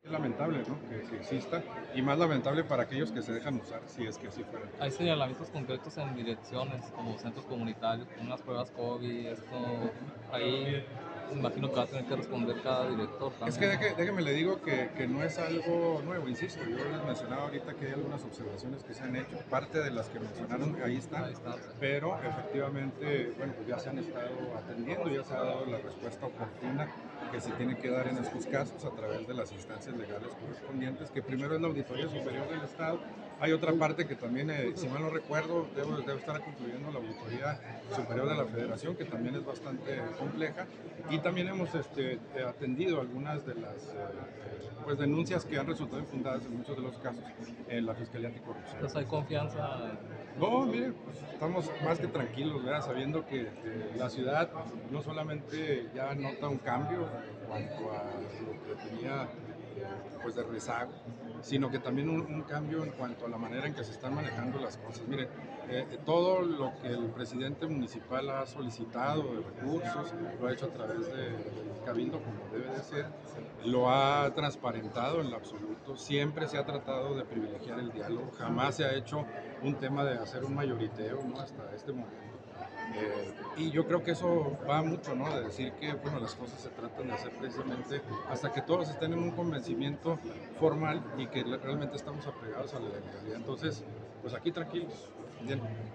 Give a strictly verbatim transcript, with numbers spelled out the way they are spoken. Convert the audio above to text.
Es lamentable, ¿no? Que, que exista, y más lamentable para aquellos que se dejan usar, si es que así fuera. Hay señalamientos concretos en direcciones, como centros comunitarios, con unas pruebas COVID, esto, ahí imagino que va a tener que responder cada director Es que también. deje- déjeme le digo que, que no es algo nuevo, insisto, yo les mencionaba ahorita que hay algunas observaciones que se han hecho, parte de las que mencionaron ahí están, Ahí está, sí. pero efectivamente, bueno, pues ya se han estado atendiendo, ya se ha dado la respuesta oportuna que se tiene que dar en estos casos a través de las instancias legales correspondientes, que primero es la Auditoría Superior del Estado. Hay otra parte que también, eh, si mal no recuerdo, debo, debe estar concluyendo la Auditoría Superior de la Federación, que también es bastante compleja, y también hemos este, atendido algunas de las eh, pues, denuncias que han resultado infundadas en muchos de los casos en la Fiscalía Anticorrupción. Entonces hay confianza. No, mire, pues estamos más que tranquilos, ¿verdad? Sabiendo que eh, la ciudad no solamente ya nota un cambio en cuanto a lo que tenía eh, pues de rezago, sino que también un, un, cambio en cuanto a la manera en que se están manejando las cosas. Mire, eh, todo lo que el presidente municipal ha solicitado de recursos, lo ha hecho a través de, del Cabildo, como debe de ser, lo ha transparentado en lo absoluto, siempre se ha tratado de privilegiar el diálogo, jamás se ha hecho un tema de hacer un mayoriteo, ¿no? Hasta este momento. Eh, y yo creo que eso va mucho, ¿no? De decir que, bueno, las cosas se tratan de hacer precisamente hasta que todos estén en un convencimiento formal y que realmente estamos apegados a la legalidad. Entonces, pues aquí tranquilos. Bien.